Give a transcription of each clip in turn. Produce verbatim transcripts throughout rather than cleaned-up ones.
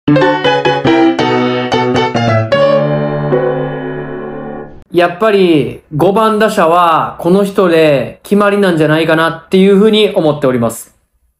やっぱりごばん打者はこの人で決まりなんじゃないかなっていうふうに思っております。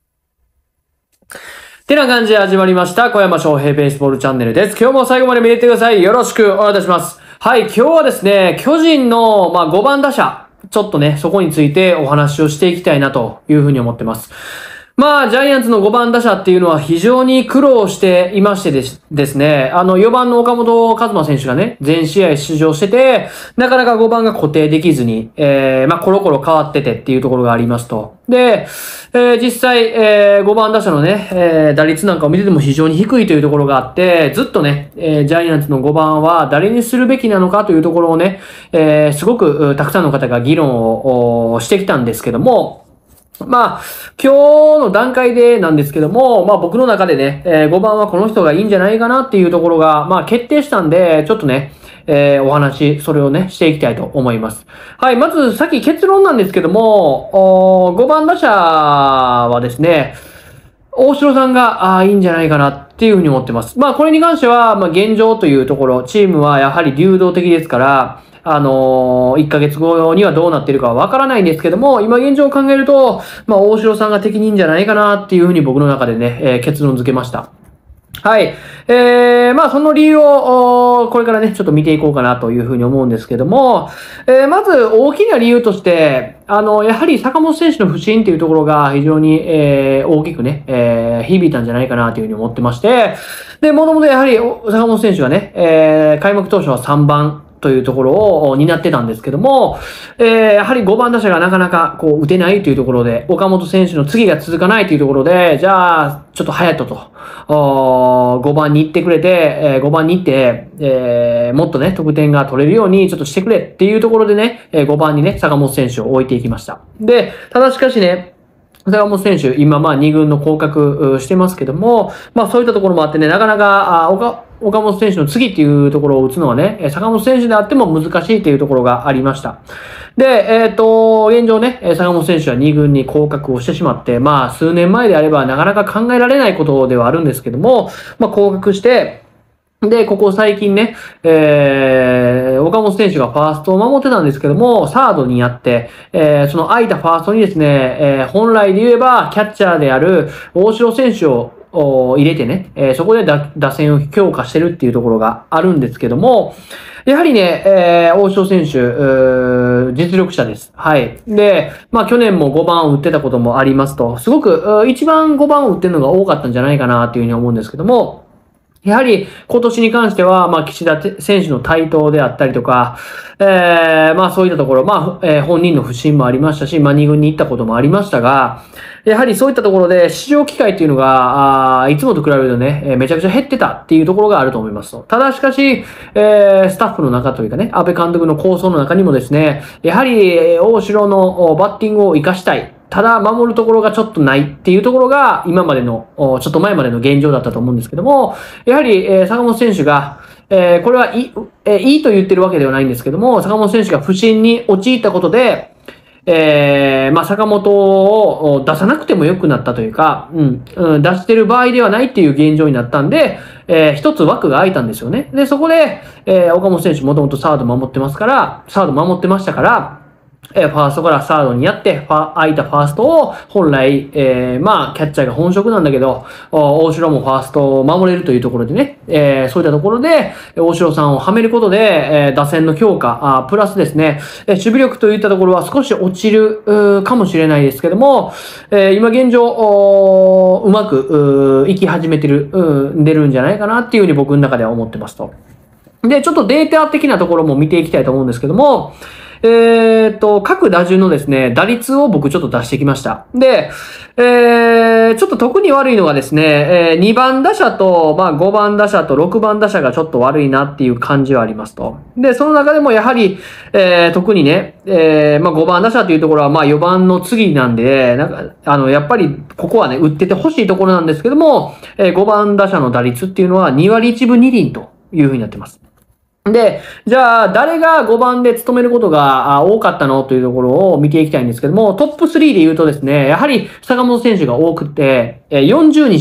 てな感じで始まりました小山翔平ベースボールチャンネルです。今日も最後まで見ていってください。よろしくお願いいたします。はい、今日はですね、巨人の、まあ、ごばん打者、ちょっとね、そこについてお話をしていきたいなというふうに思ってます。まあ、ジャイアンツのごばん打者っていうのは非常に苦労していましてですですね、あのよばんの岡本和真選手がね、全試合出場してて、なかなかごばんが固定できずに、えー、まあ、コロコロ変わっててっていうところがありますと。で、えー、実際、えー、ごばん打者のね、えー、打率なんかを見てても非常に低いというところがあって、ずっとね、えー、ジャイアンツのごばんは誰にするべきなのかというところをね、えー、すごくたくさんの方が議論をしてきたんですけども、まあ、今日の段階でなんですけども、まあ僕の中でね、えー、ごばんはこの人がいいんじゃないかなっていうところが、まあ決定したんで、ちょっとね、えー、お話、それをね、していきたいと思います。はい、まずさっき結論なんですけども、ごばん打者はですね、大城さんが、ああ、いいんじゃないかなっていうふうに思ってます。まあこれに関しては、まあ現状というところ、チームはやはり流動的ですから、あのー、いっかげつごにはどうなっているかはわからないんですけども、今現状を考えると、まあ、大城さんが適任じゃないかなっていうふうに僕の中でね、えー、結論付けました。はい。えー、まあその理由を、これからね、ちょっと見ていこうかなというふうに思うんですけども、えー、まず大きな理由として、あの、やはり坂本選手の不振っていうところが非常に、えー、大きくね、えー、響いたんじゃないかなというふうに思ってまして、で、もともとやはり坂本選手がね、えー、開幕当初はさんばん、というところを担ってたんですけども、えー、やはりごばん打者がなかなかこう打てないというところで、岡本選手の次が続かないというところで、じゃあ、ちょっと隼人と、ごばんに行ってくれて、えー、ごばんに行って、えー、もっとね、得点が取れるようにちょっとしてくれっていうところでね、ごばんにね、坂本選手を置いていきました。で、ただしかしね、坂本選手、今まあに軍の降格してますけども、まあそういったところもあってね、なかなか、あ岡、岡本選手の次っていうところを打つのはね、坂本選手であっても難しいというところがありました。で、えっと、現状ね、坂本選手はに軍に降格をしてしまって、まあ数年前であればなかなか考えられないことではあるんですけども、まあ降格して、で、ここ最近ね、えー、岡本選手がファーストを守ってたんですけども、サードにやって、えー、その空いたファーストにですね、えー、本来で言えばキャッチャーである大城選手を入れてね、えー、そこで打線を強化してるっていうところがあるんですけども、やはりね、えー、大城選手、実力者です。はい。で、まあ去年もごばんを打ってたこともありますと、すごく一番ごばんを打ってるのが多かったんじゃないかなっていうふうに思うんですけども、やはり今年に関しては、まあ、岸田選手の台頭であったりとか、えー、まあそういったところ、まあ、えー、本人の不振もありましたし、まあに軍に行ったこともありましたが、やはりそういったところで出場機会っていうのが、あいつもと比べるとね、えー、めちゃくちゃ減ってたっていうところがあると思いますと。ただしかし、えー、スタッフの中というかね、安倍監督の構想の中にもですね、やはり大城のバッティングを活かしたい。ただ守るところがちょっとないっていうところが今までの、ちょっと前までの現状だったと思うんですけども、やはり、えー、坂本選手が、えー、これはいい、えー、いいと言ってるわけではないんですけども、坂本選手が不振に陥ったことで、えー、まあ、坂本を出さなくても良くなったというか、うん、うん、出してる場合ではないっていう現状になったんで、えー、一つ枠が空いたんですよね。で、そこで、えー、岡本選手もともとサード守ってますから、サード守ってましたから、えー、ファーストからサードにやって、ファ空いたファーストを本来、えー、まあ、キャッチャーが本職なんだけど、大城もファーストを守れるというところでね、えー、そういったところで、大城さんをはめることで、えー、打線の強化、あプラスですね、えー、守備力といったところは少し落ちるかもしれないですけども、えー、今現状、うまく、いき始めてる、出るんじゃないかなっていうふうに僕の中では思ってますと。で、ちょっとデータ的なところも見ていきたいと思うんですけども、えーっと、各打順のですね、打率を僕ちょっと出してきました。で、えー、ちょっと特に悪いのがですね、えー、にばん打者と、まあごばん打者とろくばん打者がちょっと悪いなっていう感じはありますと。で、その中でもやはり、えー、特にね、えー、まあごばん打者というところはまあよばんの次なんで、なんか、あの、やっぱりここはね、打っててほしいところなんですけども、えー、ごばん打者の打率っていうのはにわりいちぶにりんというふうになってます。で、じゃあ、誰がごばんで務めることが多かったのというところを見ていきたいんですけども、トップスリーで言うとですね、やはり坂本選手が多くて、よんじゅうにしあい。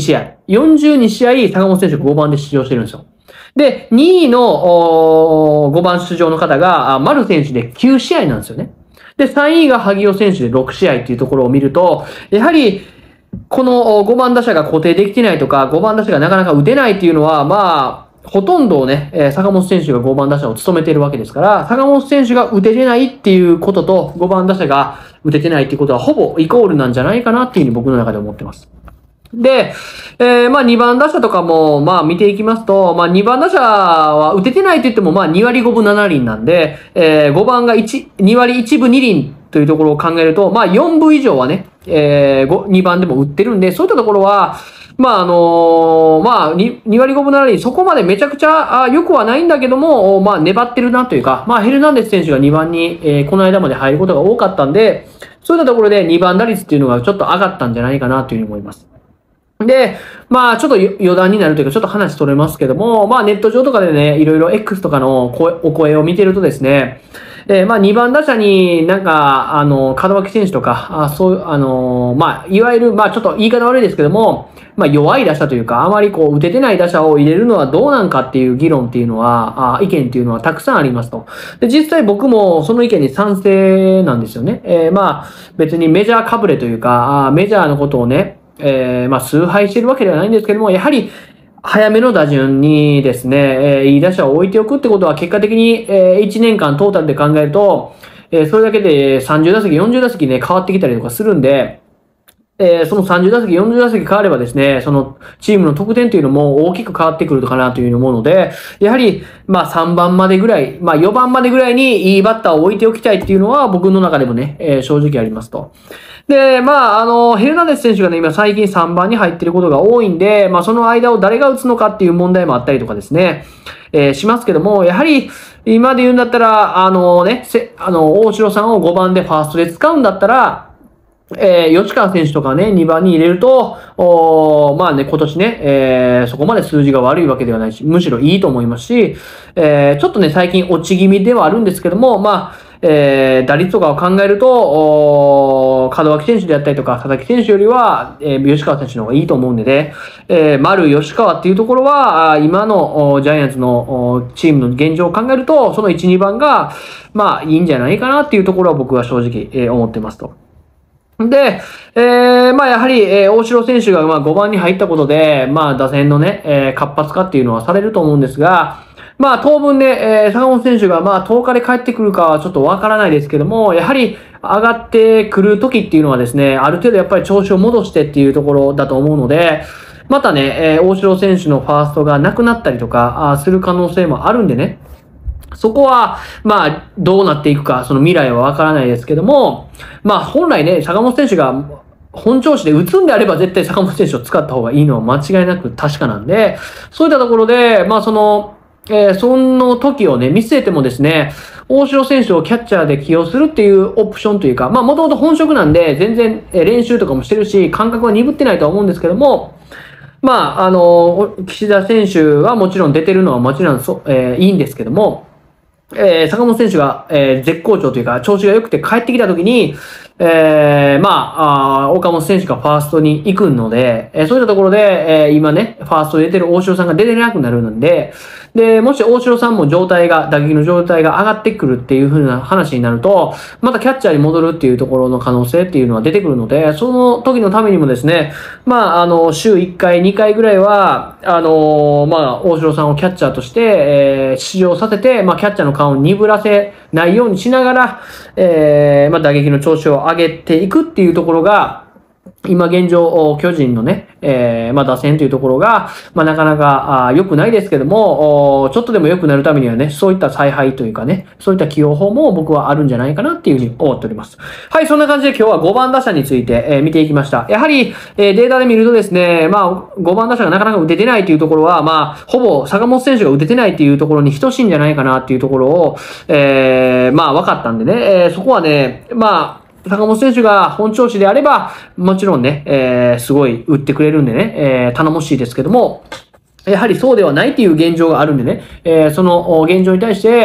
よんじゅうにしあい、坂本選手ごばんで出場してるんですよ。で、にいのごばん出場の方が、丸選手できゅうしあいなんですよね。で、さんいが萩尾選手でろくしあいっていうところを見ると、やはり、このごばん打者が固定できてないとか、ごばん打者がなかなか打てないっていうのは、まあ、ほとんどをね、えー、坂本選手がごばん打者を務めているわけですから、坂本選手が打ててないっていうことと、ごばん打者が打ててないっていうことは、ほぼイコールなんじゃないかなっていうふうに僕の中で思ってます。で、えー、まあにばん打者とかも、まあ見ていきますと、まあにばん打者は打ててないと言っても、まあにわりごぶななりんなんで、えー、ごばんがいち、にわりいちぶにりんというところを考えると、まあよんぶ以上はね、えー、にばんでも打ってるんで、そういったところは、まああのー、まあ 2, にわりごぶななりん、そこまでめちゃくちゃ良くはないんだけども、まあ粘ってるなというか、まあヘルナンデス選手がにばんに、えー、この間まで入ることが多かったんで、そういったところでにばん打率っていうのがちょっと上がったんじゃないかなというふうに思います。で、まあちょっと余談になるというかちょっと話取れますけども、まあネット上とかでね、いろいろ X とかの声お声を見てるとですね、えー、まあにばん打者になんか、あの、門脇選手とか、あそういう、あの、まあいわゆる、まあちょっと言い方悪いですけども、まあ弱い打者というか、あまりこう打ててない打者を入れるのはどうなんかっていう議論っていうのは、あ意見っていうのはたくさんありますと。で、実際僕もその意見に賛成なんですよね。えー、まあ別にメジャーかぶれというか、あメジャーのことをね、えー、まあ、崇拝してるわけではないんですけども、やはり、早めの打順にですね、えー、いい打者を置いておくってことは、結果的に、えー、いちねんかんトータルで考えると、えー、それだけでさんじゅうだせき、よんじゅうだせきね、変わってきたりとかするんで、えー、そのさんじゅうだせき、よんじゅうだせき変わればですね、そのチームの得点というのも大きく変わってくるかなというふうに思うので、やはり、まあさんばんまでぐらい、まあよばんまでぐらいにいいバッターを置いておきたいっていうのは僕の中でもね、えー、正直ありますと。で、まあ、あの、ヘルナンデス選手がね、今最近さんばんに入ってることが多いんで、まあその間を誰が打つのかっていう問題もあったりとかですね、えー、しますけども、やはり、今で言うんだったら、あのね、せ、あの、大城さんをごばんでファーストで使うんだったら、えー、吉川選手とかね、にばんに入れると、おまあね、今年ね、えー、そこまで数字が悪いわけではないし、むしろいいと思いますし、えー、ちょっとね、最近落ち気味ではあるんですけども、まあ、えー、打率とかを考えると、お門脇選手であったりとか、佐々木選手よりは、えー、吉川選手の方がいいと思うんでね、えー、丸吉川っていうところは、今のジャイアンツのチームの現状を考えると、そのいち、にばんが、まあ、いいんじゃないかなっていうところは僕は正直、えー、思ってますと。で、えー、まあやはり、えー、大城選手がまあごばんに入ったことで、まあ打線のね、えー、活発化っていうのはされると思うんですが、まあ当分ね、えー、坂本選手がまあとおかで帰ってくるかはちょっとわからないですけども、やはり上がってくる時っていうのはですね、ある程度やっぱり調子を戻してっていうところだと思うので、またね、えー、大城選手のファーストがなくなったりとか、あする可能性もあるんでね、そこは、まあ、どうなっていくか、その未来はわからないですけども、まあ、本来ね、坂本選手が本調子で打つんであれば絶対坂本選手を使った方がいいのは間違いなく確かなんで、そういったところで、まあ、その、えー、その時をね、見据えてもですね、大城選手をキャッチャーで起用するっていうオプションというか、まあ、もともと本職なんで、全然練習とかもしてるし、感覚は鈍ってないとは思うんですけども、まあ、あの、岸田選手はもちろん出てるのはもちろんそ、えー、いいんですけども、えー、坂本選手が、えー、絶好調というか、調子が良くて帰ってきたときに、えー、まあ、あ岡本選手がファーストに行くので、えー、そういったところで、えー、今ね、ファーストで出てる大城さんが出てなくなるので、で、もし大城さんも状態が、打撃の状態が上がってくるっていう風な話になると、またキャッチャーに戻るっていうところの可能性っていうのは出てくるので、その時のためにもですね、まあ、あの、週いっかい、にかいぐらいは、あの、まあ、大城さんをキャッチャーとして、えー、出場させて、まあ、キャッチャーの顔を鈍らせないようにしながら、えー、まあ、打撃の調子を上げていくっていうところが、今現状、巨人のね、えー、まあ、打線というところが、まあ、なかなか良くないですけども、ちょっとでも良くなるためにはね、そういった采配というかね、そういった起用法も僕はあるんじゃないかなっていうふうに思っております。はい、そんな感じで今日はごばん打者について、えー、見ていきました。やはり、えー、データで見るとですね、まあ、ごばん打者がなかなか打ててないというところは、まあ、ほぼ坂本選手が打ててないっていうところに等しいんじゃないかなっていうところを、えー、まあ、分かったんでね、えー、そこはね、まあ、坂本選手が本調子であれば、もちろんね、えー、すごい打ってくれるんでね、えー、頼もしいですけども、やはりそうではないっていう現状があるんでね、えー、その現状に対して、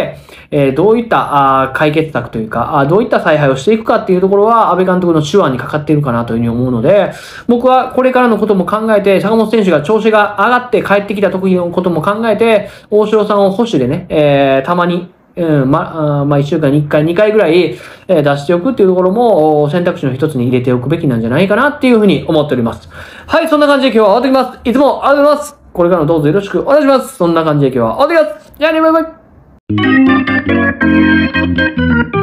えー、どういったあ解決策というか、あどういった采配をしていくかっていうところは、安倍監督の手腕にかかっているかなというふうに思うので、僕はこれからのことも考えて、坂本選手が調子が上がって帰ってきた時のことも考えて、大城さんを保守でね、えー、たまに、うん、ま、あまあ、一週間に一回、二回ぐらい、えー、出しておくっていうところも選択肢の一つに入れておくべきなんじゃないかなっていうふうに思っております。はい、そんな感じで今日は終わってきます。いつもありがとうございます。これからもどうぞよろしくお願いします。そんな感じで今日は終わってきます。じゃあね、バイバイ。